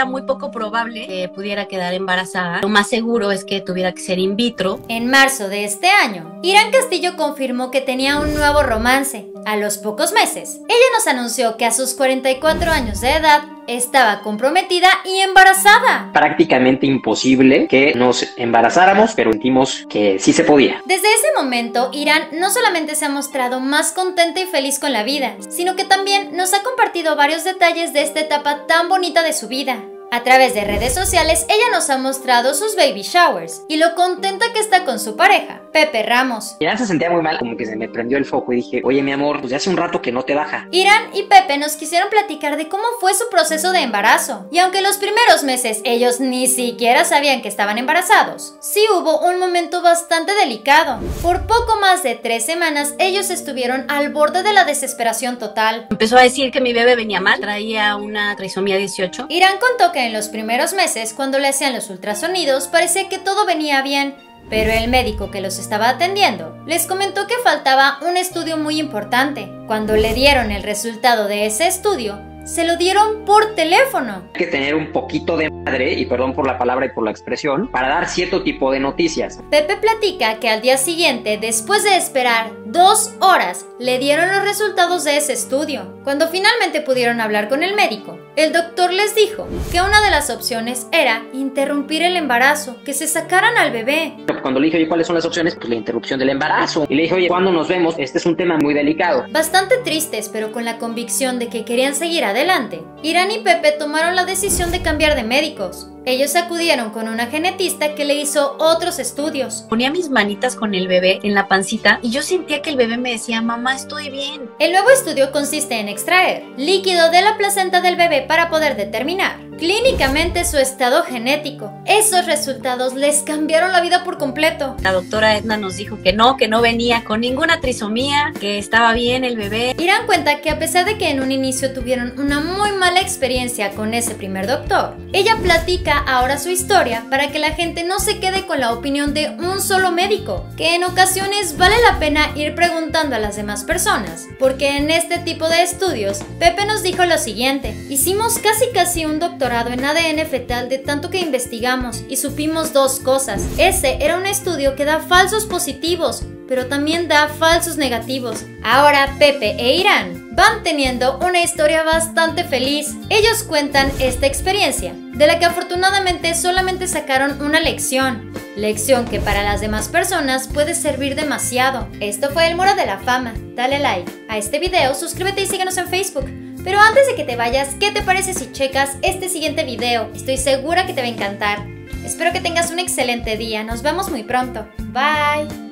era muy poco probable que pudiera quedar embarazada. Lo más seguro es que tuviera que ser in vitro. En marzo de este año, Irán Castillo confirmó que tenía un nuevo romance. A los pocos meses, ella nos anunció que a sus 44 años de edad estaba comprometida y embarazada. Prácticamente imposible que nos embarazáramos, pero sentimos que sí se podía. Desde ese momento, Irán no solamente se ha mostrado más contenta y feliz con la vida, sino que también nos ha compartido varios detalles de esta etapa tan bonita de su vida. A través de redes sociales, ella nos ha mostrado sus baby showers y lo contenta que está con su pareja, Pepe Ramos. Irán se sentía muy mal, como que se me prendió el foco y dije, oye mi amor, pues ya hace un rato que no te baja. Irán y Pepe nos quisieron platicar de cómo fue su proceso de embarazo. Y aunque los primeros meses ellos ni siquiera sabían que estaban embarazados, sí hubo un momento bastante delicado. Por poco más de 3 semanas, ellos estuvieron al borde de la desesperación total. Empezó a decir que mi bebé venía mal, traía una trisomía 18. Irán contó que en los primeros meses, cuando le hacían los ultrasonidos, parecía que todo venía bien, pero el médico que los estaba atendiendo les comentó que faltaba un estudio muy importante. Cuando le dieron el resultado de ese estudio, se lo dieron por teléfono. Hay que tener un poquito de madre, y perdón por la palabra y por la expresión, para dar cierto tipo de noticias. Pepe platica que al día siguiente, después de esperar 2 horas, le dieron los resultados de ese estudio. Cuando finalmente pudieron hablar con el médico, el doctor les dijo que una de las opciones era interrumpir el embarazo, que se sacaran al bebé. Cuando le dije, oye, ¿cuáles son las opciones? Pues la interrupción del embarazo. Y le dije, oye, ¿cuándo nos vemos? Este es un tema muy delicado. Bastante tristes, pero con la convicción de que querían seguir adelante, Irán y Pepe tomaron la decisión de cambiar de médicos. Ellos acudieron con una genetista que le hizo otros estudios. Ponía mis manitas con el bebé en la pancita y yo sentía que el bebé me decía, mamá, estoy bien. El nuevo estudio consiste en extraer líquido de la placenta del bebé para poder determinar clínicamente su estado genético. Esos resultados les cambiaron la vida por completo. La doctora Edna nos dijo que no venía con ninguna trisomía, que estaba bien el bebé. Irán cuenta que a pesar de que en un inicio tuvieron una muy mala experiencia con ese primer doctor, ella platica ahora su historia para que la gente no se quede con la opinión de un solo médico, que en ocasiones vale la pena ir preguntando a las demás personas, porque en este tipo de estudios, Pepe nos dijo lo siguiente: hicimos casi un doctorado en ADN fetal de tanto que investigamos y supimos 2 cosas. Ese era un estudio que da falsos positivos, pero también da falsos negativos. Ahora Pepe e Irán van teniendo una historia bastante feliz. Ellos cuentan esta experiencia, de la que afortunadamente solamente sacaron una lección que para las demás personas puede servir demasiado. Esto fue el Muro de la Fama. Dale like a este video, suscríbete y síguenos en Facebook. Pero antes de que te vayas, ¿qué te parece si checas este siguiente video? Estoy segura que te va a encantar. Espero que tengas un excelente día. Nos vemos muy pronto. Bye.